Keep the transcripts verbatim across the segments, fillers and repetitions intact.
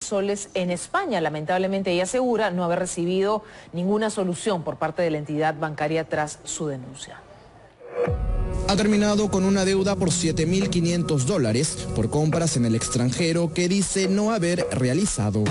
soles en España. Lamentablemente ella asegura no haber recibido ninguna solución por parte de la entidad bancaria tras su denuncia. Ha terminado con una deuda por siete mil quinientos dólares por compras en el extranjero que dice no haber realizado.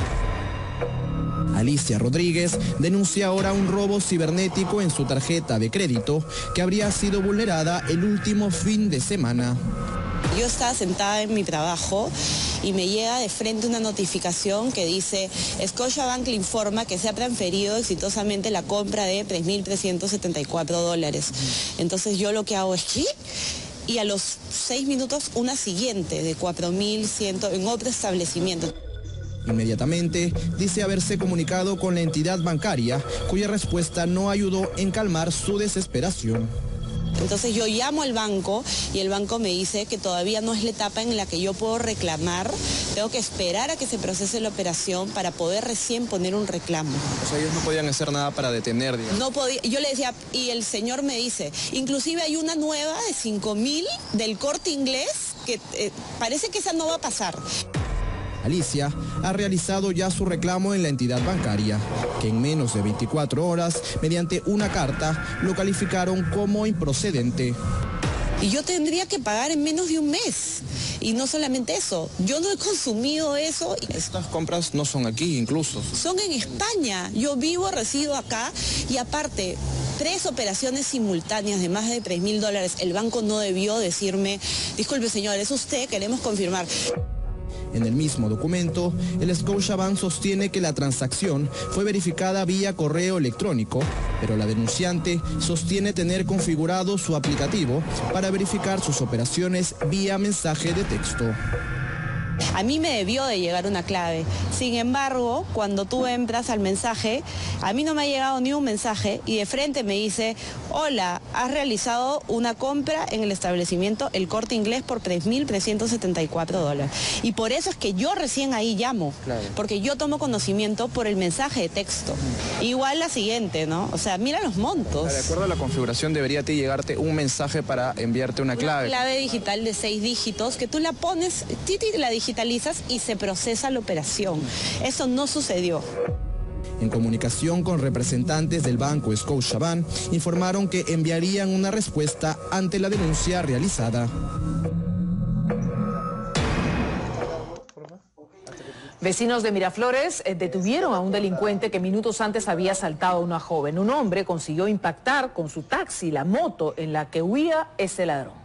Alicia Rodríguez denuncia ahora un robo cibernético en su tarjeta de crédito que habría sido vulnerada el último fin de semana. Yo estaba sentada en mi trabajo y me llega de frente una notificación que dice: Scotiabank le informa que se ha transferido exitosamente la compra de tres mil trescientos setenta y cuatro dólares. Entonces yo lo que hago es ¿qué? Y a los seis minutos una siguiente de cuatro mil cien en otro establecimiento. Inmediatamente dice haberse comunicado con la entidad bancaria, cuya respuesta no ayudó en calmar su desesperación. Entonces yo llamo al banco y el banco me dice que todavía no es la etapa en la que yo puedo reclamar. Tengo que esperar a que se procese la operación para poder recién poner un reclamo. O sea, ellos no podían hacer nada para detener, digamos. No podía, yo le decía, y el señor me dice, inclusive hay una nueva de cinco mil del Corte Inglés que eh, parece que esa no va a pasar. Alicia ha realizado ya su reclamo en la entidad bancaria, que en menos de veinticuatro horas, mediante una carta, lo calificaron como improcedente. Y yo tendría que pagar en menos de un mes. Y no solamente eso, yo no he consumido eso. Estas compras no son aquí incluso. Son en España. Yo vivo, resido acá y aparte, tres operaciones simultáneas de más de tres mil dólares. El banco no debió decirme, disculpe señor, es usted, queremos confirmar. En el mismo documento, el Scotiabank sostiene que la transacción fue verificada vía correo electrónico, pero la denunciante sostiene tener configurado su aplicativo para verificar sus operaciones vía mensaje de texto. A mí me debió de llegar una clave. Sin embargo, cuando tú entras al mensaje, a mí no me ha llegado ni un mensaje y de frente me dice: hola, has realizado una compra en el establecimiento El Corte Inglés por tres mil trescientos setenta y cuatro dólares. Y por eso es que yo recién ahí llamo, claro, porque yo tomo conocimiento por el mensaje de texto. Igual la siguiente, ¿no? O sea, mira los montos. De acuerdo a la configuración, debería a ti llegarte un mensaje para enviarte una clave. Una clave digital de seis dígitos que tú la pones, titi, la digitalizas y se procesa la operación. Eso no sucedió. En comunicación con representantes del banco Scotiabank, informaron que enviarían una respuesta ante la denuncia realizada. Vecinos de Miraflores eh, detuvieron a un delincuente que minutos antes había asaltado a una joven. Un hombre consiguió impactar con su taxi la moto en la que huía ese ladrón.